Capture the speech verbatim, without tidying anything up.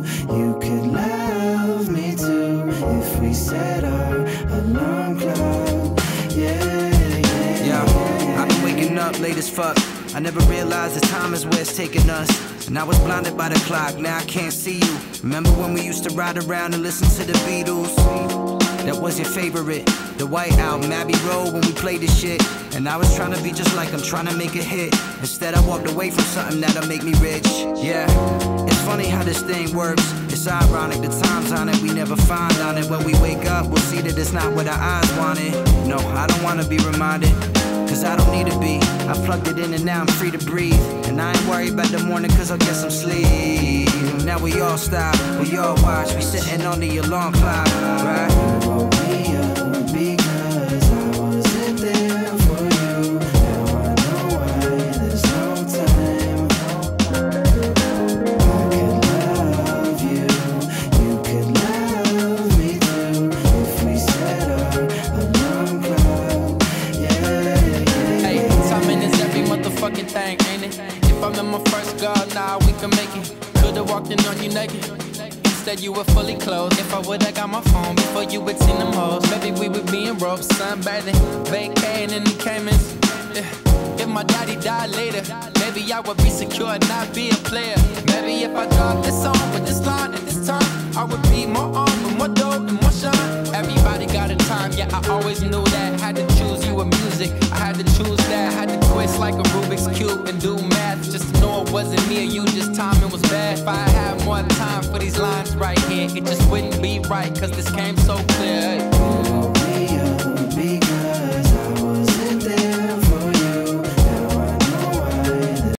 you could love me too if we set our alarm clock. Yeah, yeah, yeah. I've been waking up late as fuck. I never realized the time is where it's taking us. And I was blinded by the clock, now I can't see you. Remember when we used to ride around and listen to the Beatles? That was your favorite, the White Album, Abbey Road, when we played this shit. And I was trying to be just like I'm trying to make a hit. Instead I walked away from something that'll make me rich. Yeah, it's funny how this thing works. It's ironic, the time's on it, we never find on it. When we wake up, we'll see that it's not what our eyes wanted. No, I don't wanna be reminded, cause I don't need to be. I plugged it in and now I'm free to breathe. And I ain't worried about the morning cause I'll get some sleep. Now we all stop, we all watch, we sitting on the alarm clock, right? You woke me up because I wasn't there for you. Now I know why there's no time. I could love you, you could love me too if we set our alarm clock. Yeah, yeah. Hey, timing is every motherfucking thing, ain't it? If I'm in my first girl, nah, we can make it. Could've walked in on you naked. Instead you were fully clothed. If I would've got my phone before you would seen them hoes, maybe we would be in ropes, sunbathing, vacating in the Caymans. Yeah. If my daddy died later, maybe I would be secure and not be a player. Maybe if I dropped this song with this line at this time, I would be more on, and more dope, and more shine. Everybody got a time, yeah, I always knew that. Had to choose you with music, I had to choose that. Had to twist like a Rubik's Cube and do math, just to know it wasn't me or you, just timing was bad. If I had more time for these lines right here, it just wouldn't be right, cause this came so clear.